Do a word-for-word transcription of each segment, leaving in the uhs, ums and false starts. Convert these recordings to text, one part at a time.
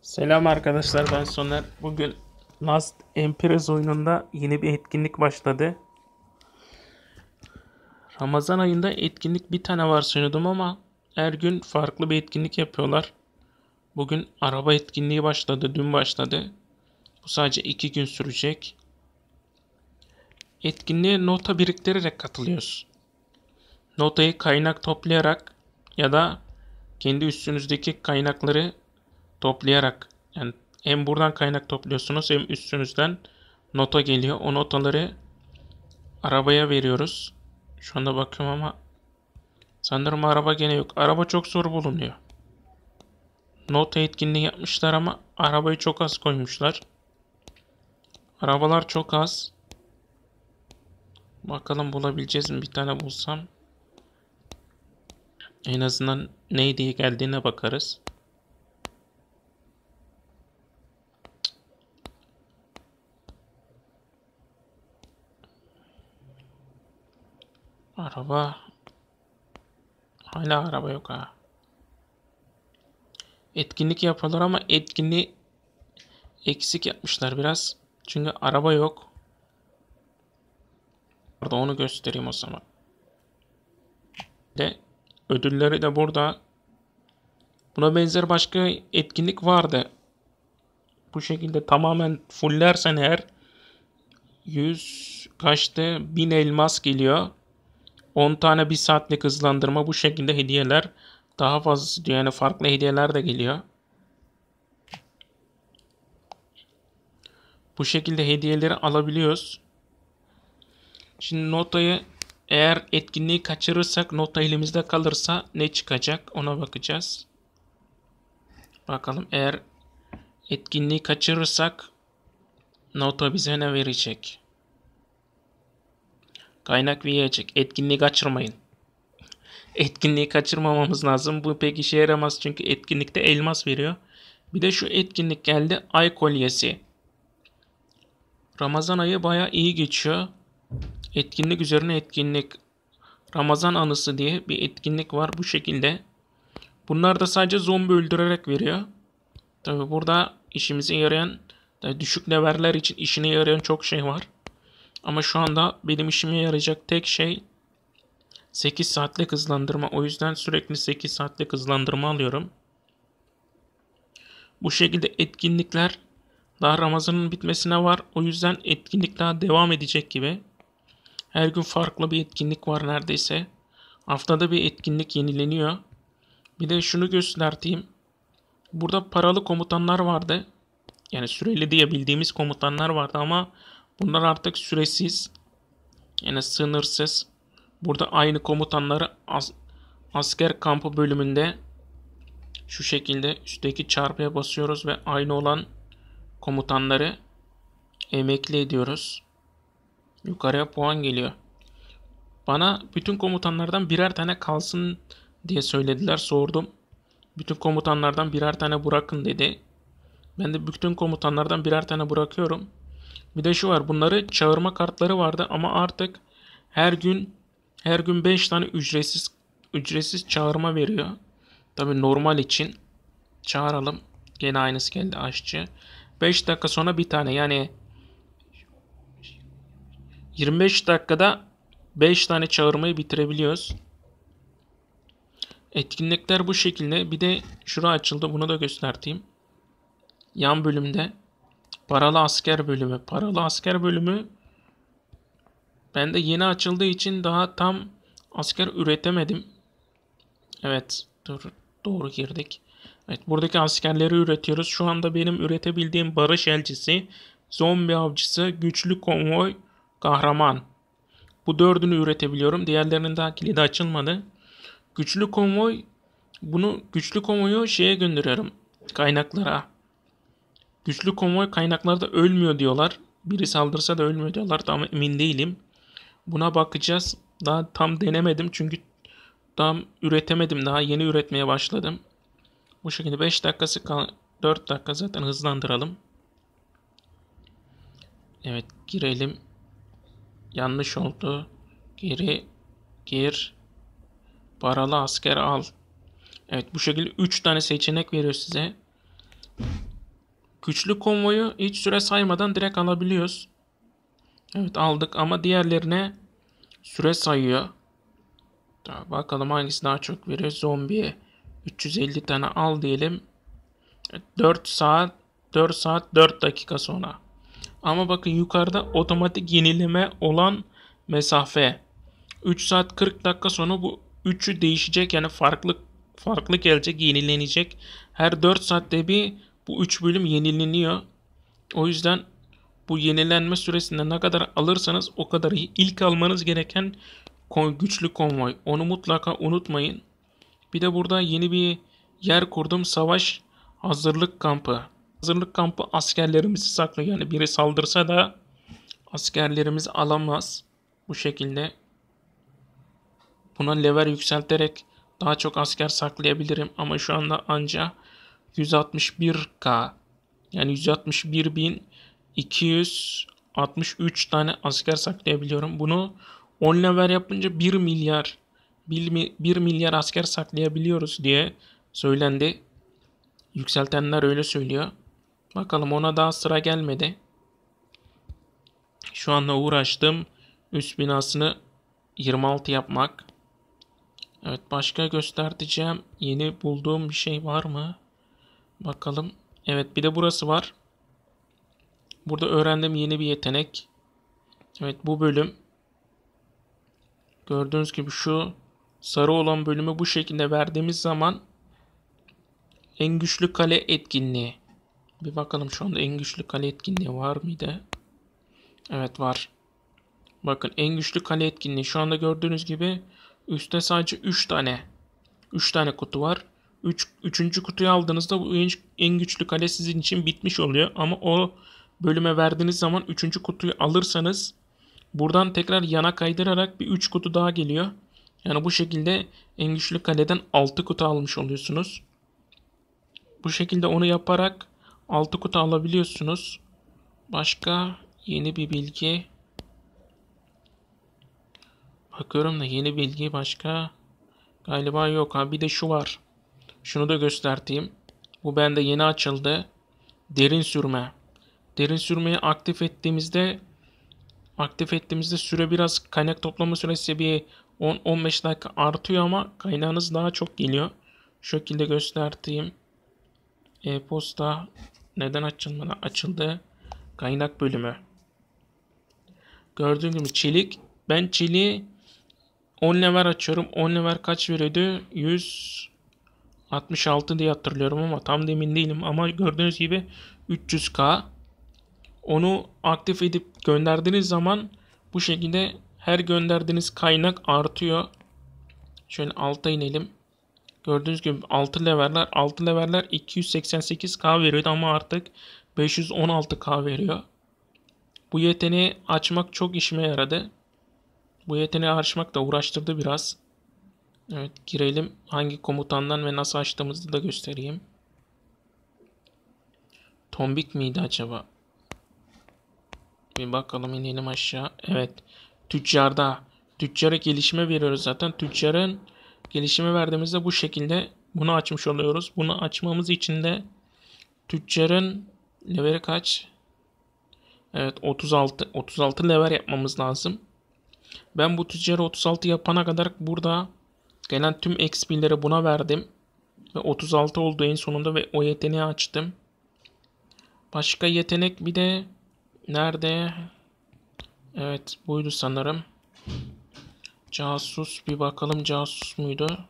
Selam arkadaşlar, ben Soner. Bugün Last Emperors oyununda yeni bir etkinlik başladı. Ramazan ayında etkinlik bir tane var sanıyordum ama her gün farklı bir etkinlik yapıyorlar. Bugün araba etkinliği başladı, dün başladı. Bu sadece iki gün sürecek. Etkinliğe nota biriktirerek katılıyoruz. Notayı kaynak toplayarak ya da kendi üstünüzdeki kaynakları toplayarak, yani hem buradan kaynak topluyorsunuz hem üstünüzden nota geliyor. O notaları arabaya veriyoruz. Şu anda bakıyorum ama sanırım araba gene yok. Araba çok zor bulunuyor. Nota etkinliği yapmışlar ama arabayı çok az koymuşlar. Arabalar çok az. Bakalım bulabileceğiz mi? Bir tane bulsam. En azından ne diye geldiğine bakarız. Araba. Hala araba yok ha. Etkinlik yapıyorlar ama etkinliği eksik yapmışlar biraz. Çünkü araba yok. Burada onu göstereyim o zaman. De ödülleri de burada. Buna benzer başka etkinlik vardı. Bu şekilde tamamen fullersen eğer yüz kaçtı? bin elmas geliyor. on tane bir saatlik hızlandırma, bu şekilde hediyeler daha fazlası diyor. Yani farklı hediyeler de geliyor. Bu şekilde hediyeleri alabiliyoruz. Şimdi notayı, eğer etkinliği kaçırırsak, nota elimizde kalırsa ne çıkacak ona bakacağız. Bakalım, eğer etkinliği kaçırırsak nota bize ne verecek? Kaynak verecek. Etkinliği kaçırmayın. Etkinliği kaçırmamamız lazım. Bu pek işe yaramaz çünkü etkinlikte elmas veriyor. Bir de şu etkinlik geldi. Ay kolyesi. Ramazan ayı baya iyi geçiyor. Etkinlik üzerine etkinlik. Ramazan anısı diye bir etkinlik var bu şekilde. Bunlar da sadece zombi öldürerek veriyor. Tabi burada işimize yarayan, düşük leveller için işine yarayan çok şey var. Ama şu anda benim işime yarayacak tek şey sekiz saatlik hızlandırma. O yüzden sürekli sekiz saatlik hızlandırma alıyorum. Bu şekilde etkinlikler daha Ramazan'ın bitmesine var. O yüzden etkinlik daha devam edecek gibi. Her gün farklı bir etkinlik var neredeyse. Haftada bir etkinlik yenileniyor. Bir de şunu göstereyim. Burada paralı komutanlar vardı. Yani süreli diye bildiğimiz komutanlar vardı ama bunlar artık süresiz. Yani sınırsız. Burada aynı komutanları as asker kampı bölümünde şu şekilde üstteki çarpıya basıyoruz ve aynı olan komutanları emekli ediyoruz. Yukarıya puan geliyor. Bana bütün komutanlardan birer tane kalsın diye söylediler, sordum. Bütün komutanlardan birer tane bırakın dedi. Ben de bütün komutanlardan birer tane bırakıyorum. Bir de şu var, bunları çağırma kartları vardı ama artık her gün her gün beş tane ücretsiz ücretsiz çağırma veriyor. Tabi normal için çağıralım. Gene aynısı geldi, aşçı. beş dakika sonra bir tane, yani yirmi beş dakikada beş tane çağırmayı bitirebiliyoruz. Etkinlikler bu şekilde. Bir de şura açıldı, bunu da göstereyim. Yan bölümde paralı asker bölümü. Paralı asker bölümü bende yeni açıldığı için daha tam asker üretemedim. Evet, dur, doğru girdik. Evet, buradaki askerleri üretiyoruz. Şu anda benim üretebildiğim barış elçisi, zombi avcısı, güçlü konvoy, kahraman. Bu dördünü üretebiliyorum. Diğerlerinin daha kilidi açılmadı. Güçlü konvoy, bunu güçlü konvoyu şeye gönderiyorum, kaynaklara. Güçlü konvoy kaynaklarda ölmüyor diyorlar. Biri saldırsa da ölmüyor diyorlar. Tam emin değilim. Buna bakacağız. Daha tam denemedim çünkü tam üretemedim. Daha yeni üretmeye başladım. Bu şekilde beş dakikası kal, dört dakika zaten hızlandıralım. Evet, girelim. Yanlış oldu. Geri gir. Paralı asker al. Evet, bu şekilde üç tane seçenek veriyor size. Güçlü konvoyu hiç süre saymadan direkt alabiliyoruz. Evet aldık ama diğerlerine süre sayıyor. Tamam, bakalım hangisi daha çok veriyor. Zombiye üç yüz elli tane al diyelim. dört saat dört saat dört dakika sonra. Ama bakın yukarıda otomatik yenileme olan mesafe. üç saat kırk dakika sonra bu üçü değişecek, yani farklı farklı gelecek, yenilenecek. Her dört saatte bir bu üç bölüm yenileniyor. O yüzden bu yenilenme süresinde ne kadar alırsanız o kadar iyi. İlk almanız gereken güçlü konvoy. Onu mutlaka unutmayın. Bir de burada yeni bir yer kurdum. Savaş hazırlık kampı. Hazırlık kampı askerlerimizi saklıyor. Yani biri saldırsa da askerlerimiz alamaz. Bu şekilde. Buna level yükselterek daha çok asker saklayabilirim. Ama şu anda anca yüz altmış bir K, yani yüz altmış bir bin iki yüz altmış üç tane asker saklayabiliyorum. Bunu on level yapınca bir milyar bir milyar asker saklayabiliyoruz diye söylendi. Yükseltenler öyle söylüyor. Bakalım, ona daha sıra gelmedi. Şu anda uğraştım üst binasını yirmi altı yapmak. Evet, başka göstereceğim yeni bulduğum bir şey var mı? Bakalım. Evet, bir de burası var. Burada öğrendim yeni bir yetenek. Evet, bu bölüm. Gördüğünüz gibi şu sarı olan bölümü bu şekilde verdiğimiz zaman en güçlü kale etkinliği. Bir bakalım şu anda en güçlü kale etkinliği var mıydı? Evet, var. Bakın, en güçlü kale etkinliği. Şu anda gördüğünüz gibi üstte sadece üç tane. üç tane kutu var. üç. üçüncü kutuyu aldığınızda bu en güçlü kale sizin için bitmiş oluyor. Ama o bölüme verdiğiniz zaman üçüncü kutuyu alırsanız buradan tekrar yana kaydırarak bir üç kutu daha geliyor. Yani bu şekilde en güçlü kaleden altı kutu almış oluyorsunuz. Bu şekilde onu yaparak altı kutu alabiliyorsunuz. Başka yeni bir bilgi. Bakıyorum da yeni bilgi başka galiba yok. Ha, bir de şu var. Şunu da göstereyim. Bu bende yeni açıldı. Derin sürme. Derin sürmeyi aktif ettiğimizde aktif ettiğimizde süre biraz, kaynak toplama süresi bir on on beş dakika artıyor ama kaynağınız daha çok geliyor. Şu şekilde göstereyim. E-posta neden açılmadı? Açıldı. Kaynak bölümü. Gördüğünüz gibi çelik. Ben çeliği on level açıyorum. on level kaç veriyordu? yüz altmış altı diye hatırlıyorum ama tam da emin değilim. Ama gördüğünüz gibi üç yüz K. Onu aktif edip gönderdiğiniz zaman bu şekilde her gönderdiğiniz kaynak artıyor. Şöyle alta inelim. Gördüğünüz gibi altı leveller, altı leveller iki yüz seksen sekiz K veriyordu ama artık beş yüz on altı K veriyor. Bu yeteneği açmak çok işime yaradı. Bu yeteneği açmak da uğraştırdı biraz. Evet, girelim. Hangi komutandan ve nasıl açtığımızı da göstereyim. Tombik miydi acaba? Bir bakalım, inelim aşağı. Evet. Tüccarda. Tüccara gelişme veriyoruz zaten. Tüccarın gelişime verdiğimizde bu şekilde bunu açmış oluyoruz. Bunu açmamız için de tüccarın leveli kaç? Evet, otuz altı. otuz altı level yapmamız lazım. Ben bu tüccarı otuz altı yapana kadar burada gelen tüm X P'leri buna verdim. Ve otuz altı oldu en sonunda ve o yeteneği açtım. Başka yetenek bir de nerede? Evet, buydu sanırım. Casus, bir bakalım casus muydu?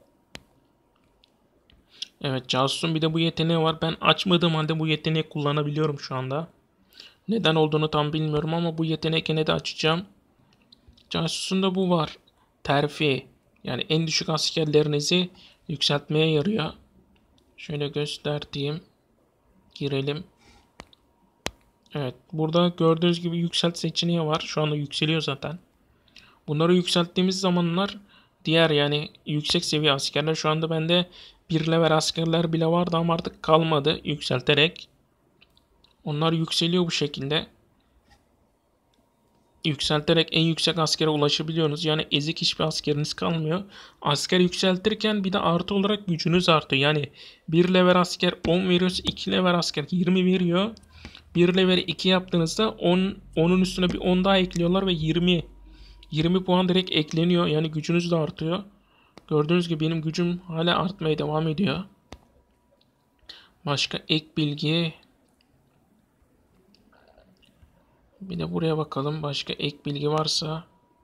Evet, casusun bir de bu yeteneği var. Ben açmadığım halde bu yeteneği kullanabiliyorum şu anda. Neden olduğunu tam bilmiyorum ama bu yeteneği yine de açacağım. Casusun da bu var. Terfi. Yani en düşük askerlerinizi yükseltmeye yarıyor. Şöyle göstereyim. Girelim. Evet. Burada gördüğünüz gibi yükselt seçeneği var. Şu anda yükseliyor zaten. Bunları yükselttiğimiz zamanlar diğer, yani yüksek seviye askerler, şu anda bende bir level askerler bile vardı ama artık kalmadı, yükselterek. Onlar yükseliyor bu şekilde. yükselterek en yüksek askere ulaşabiliyorsunuz. Yani ezik hiçbir askeriniz kalmıyor. Asker yükseltirken bir de artı olarak gücünüz artıyor. Yani bir level asker on veriyorsa iki level asker yirmi veriyor. bir level iki yaptığınızda on, onun üstüne bir on daha ekliyorlar ve yirmi yirmi puan direkt ekleniyor. Yani gücünüz de artıyor. Gördüğünüz gibi benim gücüm hala artmaya devam ediyor. Başka ek bilgi. Bir de buraya bakalım. Başka ek bilgi varsa.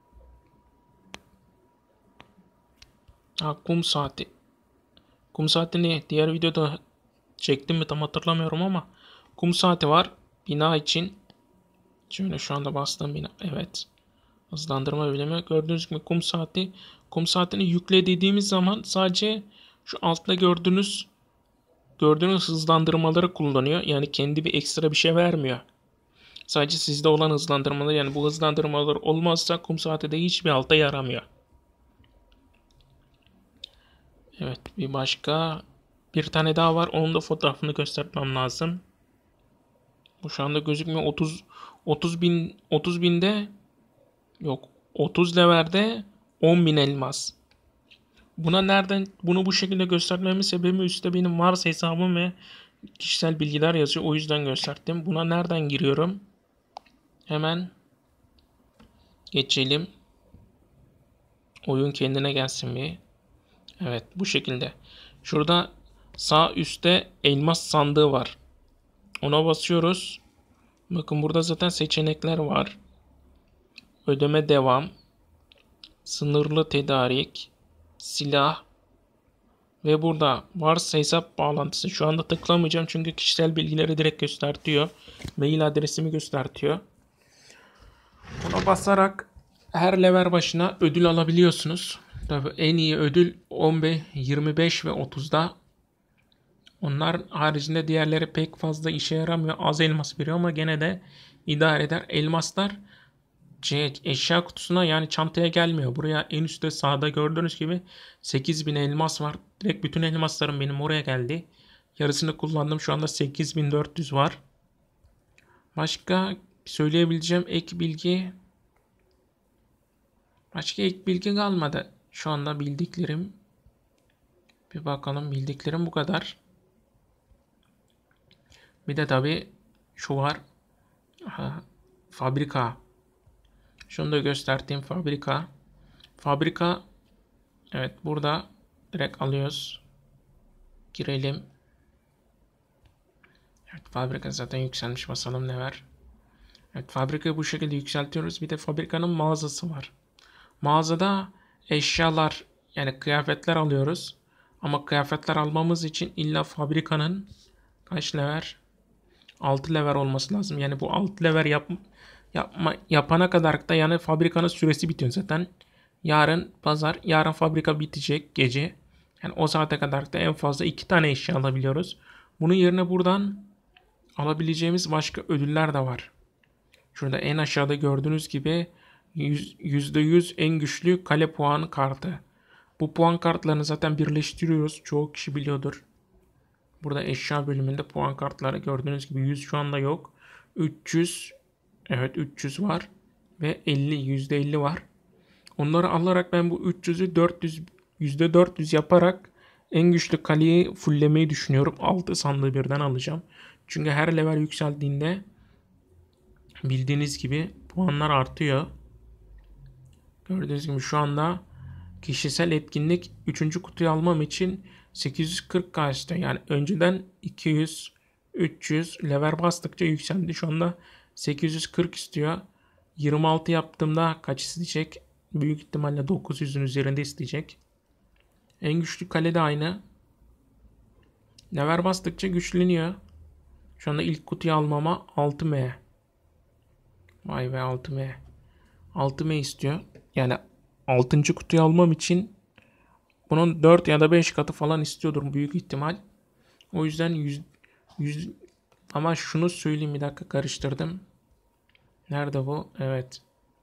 Ha, kum saati. Kum saati ne? Diğer videoda çektim mi tam hatırlamıyorum ama kum saati var. Bina için. Şöyle şu anda bastığım bina. Evet. Hızlandırma bilimi. Gördüğünüz gibi kum saati. Kum saatini yükle dediğimiz zaman sadece şu altta gördüğünüz gördüğünüz hızlandırmaları kullanıyor. Yani kendi bir ekstra bir şey vermiyor. Sadece sizde olan hızlandırmalar, yani bu hızlandırmalar olmazsa kum saati de hiçbir alta yaramıyor. Evet, bir başka bir tane daha var. Onun da fotoğrafını göstermem lazım. Bu şu anda gözükmüyor. otuz otuz bin otuz binde yok. otuz leverde on bin elmas. Buna nereden bunu bu şekilde göstermemin sebebi üstte benim Mars hesabım ve kişisel bilgiler yazıyor. O yüzden gösterdim. Buna nereden giriyorum? Hemen geçelim. Oyun kendine gelsin bir. Evet, bu şekilde. Şurada sağ üstte elmas sandığı var. Ona basıyoruz. Bakın burada zaten seçenekler var. Ödeme devam. Sınırlı tedarik. Silah. Ve burada varsa hesap bağlantısı. Şu anda tıklamayacağım çünkü kişisel bilgileri direkt göstertiyor. Mail adresimi göstertiyor. Buna basarak her level başına ödül alabiliyorsunuz. Tabii en iyi ödül on beş, yirmi beş ve otuzda. Onlar haricinde diğerleri pek fazla işe yaramıyor. Az elmas veriyor ama gene de idare eder. Elmaslar eşya kutusuna, yani çantaya gelmiyor. Buraya en üstte sağda gördüğünüz gibi sekiz bin elmas var. Direkt bütün elmaslarım benim oraya geldi. Yarısını kullandım. Şu anda sekiz bin dört yüz var. Başka söyleyebileceğim ek bilgi. Başka ek bilgi kalmadı. Şu anda bildiklerim. Bir bakalım, bildiklerim bu kadar. Bir de tabii şu var. Aha, fabrika. Şunu da gösterdiğim fabrika. Fabrika. Evet, burada direkt alıyoruz. Girelim. Evet, fabrika zaten yükselmiş. Basalım ne var. Evet, fabrikayı bu şekilde yükseltiyoruz. Bir de fabrikanın mağazası var. Mağazada eşyalar, yani kıyafetler alıyoruz. Ama kıyafetler almamız için illa fabrikanın kaç level? altı level olması lazım. Yani bu altı level yap, yapma, yapana kadar da yani fabrikanın süresi bitiyor zaten. Yarın pazar, yarın fabrika bitecek gece. Yani o saate kadar da en fazla iki tane eşya alabiliyoruz. Bunun yerine buradan alabileceğimiz başka ödüller de var. Şurada en aşağıda gördüğünüz gibi yüzde yüz en güçlü kale puanı kartı. Bu puan kartlarını zaten birleştiriyoruz. Çoğu kişi biliyordur. Burada eşya bölümünde puan kartları gördüğünüz gibi yüz şu anda yok. üç yüz, evet üç yüz var ve elli, yüzde elli var. Onları alarak ben bu üç yüzü dört yüz, yüzde dört yüz yaparak en güçlü kaleyi fulllemeyi düşünüyorum. altı sandığı birden alacağım. Çünkü her level yükseldiğinde bildiğiniz gibi puanlar artıyor. Gördüğünüz gibi şu anda kişisel etkinlik üçüncü kutuyu almam için sekiz yüz kırk K istiyor. Yani önceden iki yüz, üç yüz level bastıkça yükseldi. Şu anda sekiz yüz kırk istiyor. yirmi altı yaptığımda kaç isteyecek? Büyük ihtimalle dokuz yüzün üzerinde isteyecek. En güçlü kale de aynı. Level bastıkça güçleniyor. Şu anda ilk kutuyu almama altı M. Vay be, altı M. altı M istiyor. Yani altıncı kutuyu almam için bunun dört ya da beş katı falan istiyordur büyük ihtimal. O yüzden yüz, yüz ama şunu söyleyeyim, bir dakika karıştırdım. Nerede bu? Evet.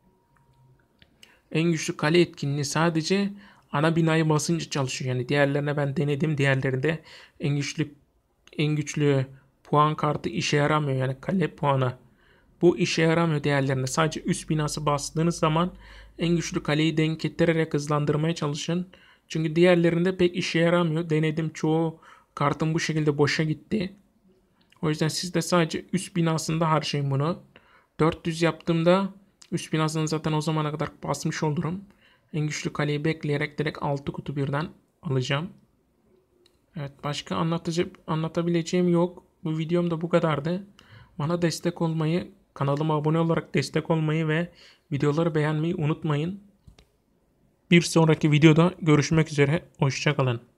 En güçlü kale etkinliği sadece ana binayı basınca çalışıyor. Yani diğerlerine ben denedim. Diğerlerinde en güçlü en güçlü puan kartı işe yaramıyor. Yani kale puanı Bu işe yaramıyor diğerlerine. Sadece üst binası bastığınız zaman en güçlü kaleyi denk getirerek hızlandırmaya çalışın. Çünkü diğerlerinde pek işe yaramıyor. Denedim, çoğu kartım bu şekilde boşa gitti. O yüzden siz de sadece üst binasında harcayın bunu. dört yüz yaptığımda üst binasını zaten o zamana kadar basmış olurum. En güçlü kaleyi bekleyerek direkt altı kutu birden alacağım. Evet, başka anlatıcı, anlatabileceğim yok. Bu videom da bu kadardı. Bana destek olmayı, kanalıma abone olarak destek olmayı ve videoları beğenmeyi unutmayın. Bir sonraki videoda görüşmek üzere. Hoşça kalın.